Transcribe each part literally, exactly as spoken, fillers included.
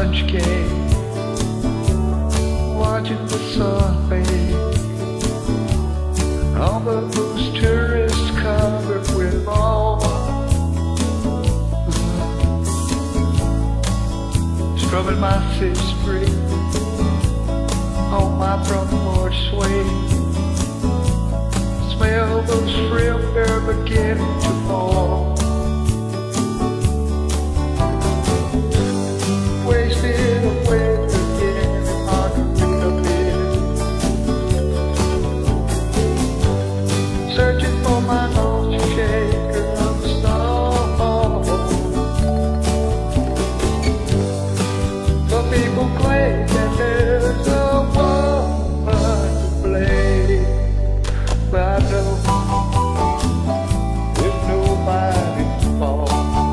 lunch came, watching the sun fade on the most tourists covered with mold. Scrubbing my fifth spring on my front porch swing, smell those shrimp, they're beginning to fall. Wasted away again in Margaritaville, searching for my nose shaker of the snow. Some people claim that there's a woman to blame, but I know it's nobody's fault.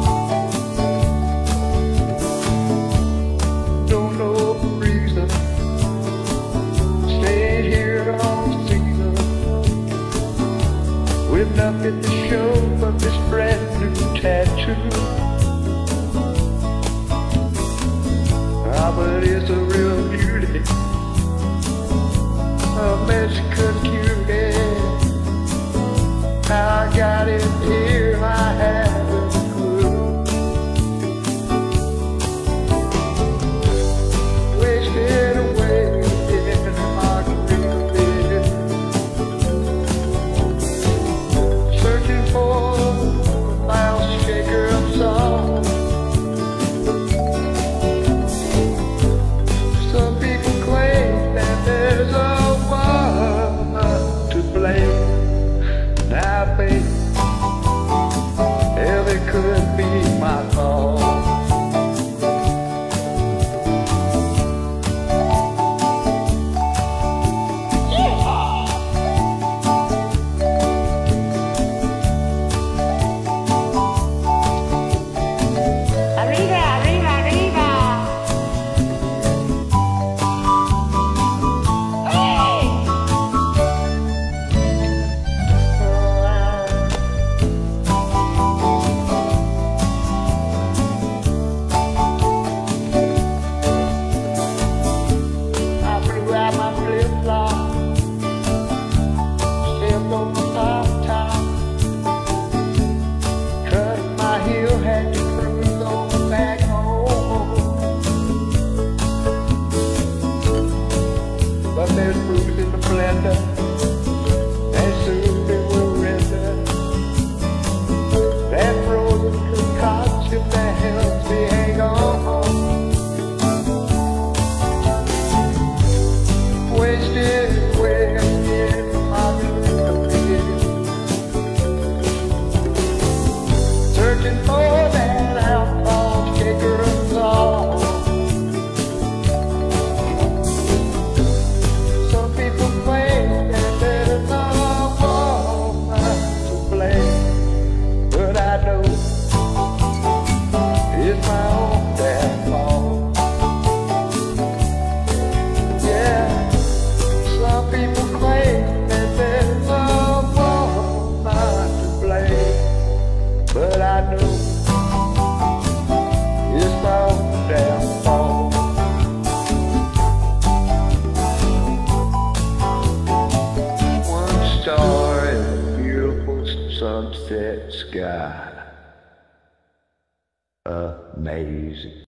Don't know the reason, staying here all season with nothing to show but this brand new tattoo. Ah, but it's a real beauty, a Mexican cutie. How I got it here, I haven't a clue. Wasted away in Margaritaville, searching for a mouse shaker of song. Some people claim that there's a woman to blame. Now, babe, hell, it could be my fault. Arriba, arriba, arriba. Hey! I blew out my flip-flop, stepped on my top top, cut my heel, had to cruise on back home. But there's booze in the blender, and soon it will render that frozen concoction that helps me hang on. Wasted away in Margaritaville, searching for that alcohol shaker of song. Some people claim that there's no woman to blame, but I know it's my own damn fault. Yeah, some people claim that there's no woman to blame, but I know it's my own damn fault. One star in a beautiful sunset sky, amazing.